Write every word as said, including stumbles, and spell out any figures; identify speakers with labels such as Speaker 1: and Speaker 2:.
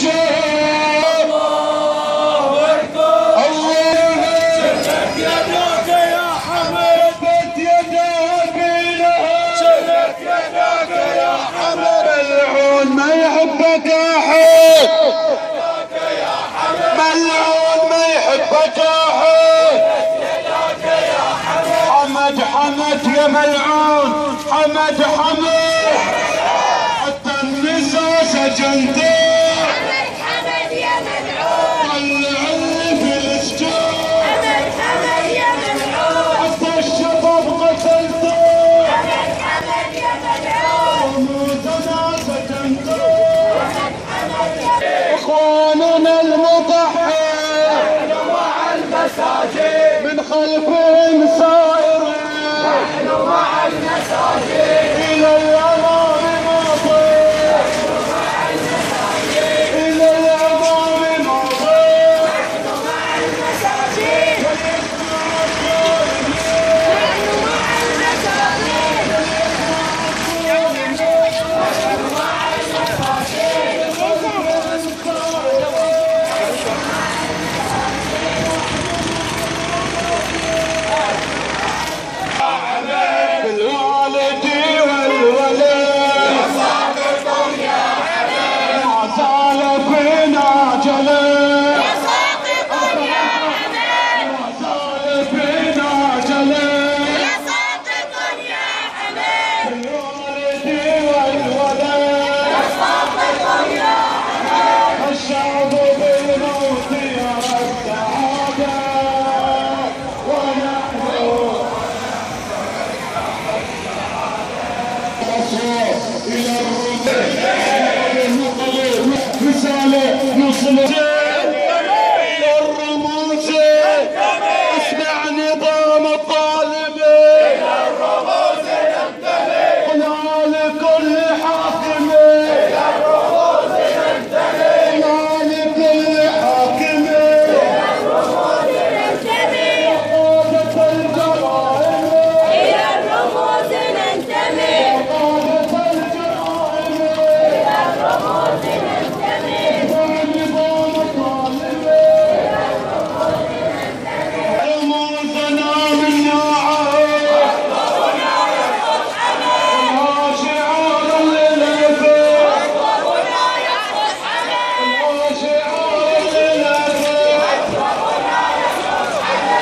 Speaker 1: الشام. الله أكبر الله شلت يداك يا حمد شلت يداك لها شلت يداك يا حمد ملعون ما يحبك أحد ملعون ما يحبك أحد حمد حمد يا ملعون حمد حمد حتى النساء سجنته
Speaker 2: حمد حمد يا ملعون
Speaker 1: طلع اللي في السجون
Speaker 2: حمد حمد يا ملعون
Speaker 1: حتى الشباب قتلته
Speaker 2: حمد حمد يا ملعون
Speaker 1: وموتنا سجنته
Speaker 2: حمد حمد يا ملعون
Speaker 1: اخواننا المضحى
Speaker 3: نحن مع المساجين
Speaker 1: من خلفهم سائرين
Speaker 3: نحن مع المساجين
Speaker 1: الى الامام ماضي الى الامام ماضي
Speaker 2: نحن مع المساجين نحن مع
Speaker 1: بالوالد والولد ما زال فينا جلد
Speaker 2: يا ساقط يا حمد
Speaker 1: ما زال فينا جلد
Speaker 2: يا ساقط يا حمد
Speaker 1: بالوالد والولد
Speaker 2: يا ساقط يا
Speaker 1: الشعب بالموت يرى السعادة ونحن إلى الرسل رسالة نصل